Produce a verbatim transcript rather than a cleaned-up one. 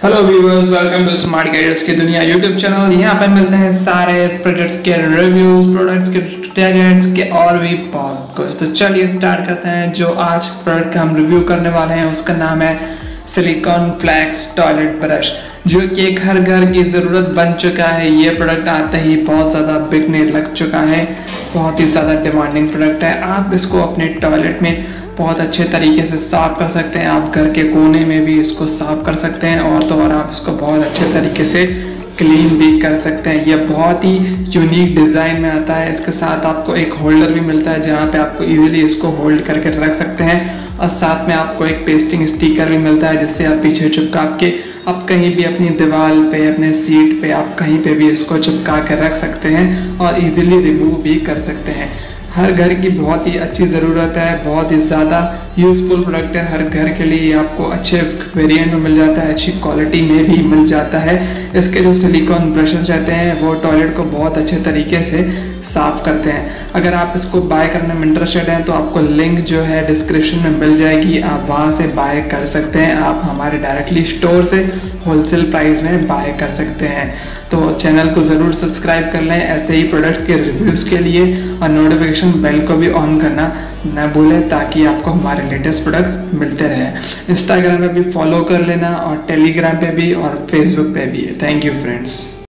Hello viewers, welcome to smart gadgets की दुनिया YouTube channel. यहाँ पे मिलते हैं सारे प्रोडक्ट्स के रिव्यूज, प्रोडक्ट्स के गैजेट्स के और भी बहुत कुछ। तो चलिए स्टार्ट करते हैं। जो आज प्रोडक्ट का हम रिव्यू करने वाले हैं उसका नाम है सिलिकॉन फ्लेक्स टॉयलेट ब्रश, जो कि एक हर घर की ज़रूरत बन चुका है। ये प्रोडक्ट आते ही बहुत ज़्यादा बिकने लग चुका है, बहुत ही ज़्यादा डिमांडिंग प्रोडक्ट है। आप इसको अपने टॉयलेट में बहुत अच्छे तरीके से साफ़ कर सकते हैं। आप घर के कोने में भी इसको साफ़ कर सकते हैं और तो और आप इसको बहुत अच्छे तरीके से क्लीन भी कर सकते हैं। यह बहुत ही यूनिक डिज़ाइन में आता है। इसके साथ आपको एक होल्डर भी मिलता है जहाँ पे आपको इजीली इसको होल्ड करके रख सकते हैं, और साथ में आपको एक पेस्टिंग स्टिकर भी मिलता है जिससे आप पीछे चिपका के आप कहीं भी अपनी दीवार पे, अपने सीट पे, आप कहीं पे भी इसको चिपका के रख सकते हैं और इजीली रिमूव भी कर सकते हैं। हर घर की बहुत ही अच्छी ज़रूरत है, बहुत ही ज़्यादा यूज़फुल प्रोडक्ट है। हर घर के लिए आपको अच्छे वेरिएंट में मिल जाता है, अच्छी क्वालिटी में भी मिल जाता है। इसके जो सिलिकॉन ब्रशेस रहते हैं वो टॉयलेट को बहुत अच्छे तरीके से साफ़ करते हैं। अगर आप इसको बाय करने में इंटरेस्टेड हैं तो आपको लिंक जो है डिस्क्रिप्शन में मिल जाएगी, आप वहाँ से बाय कर सकते हैं। आप हमारे डायरेक्टली स्टोर से होलसेल प्राइस में बाय कर सकते हैं। तो चैनल को ज़रूर सब्सक्राइब कर लें ऐसे ही प्रोडक्ट्स के रिव्यूज़ के लिए, और नोटिफिकेशन बेल को भी ऑन करना न भूलें ताकि आपको हमारे लेटेस्ट प्रोडक्ट मिलते रहें। इंस्टाग्राम पे भी फॉलो कर लेना, और टेलीग्राम पे भी, और फेसबुक पे भी। Thank you friends.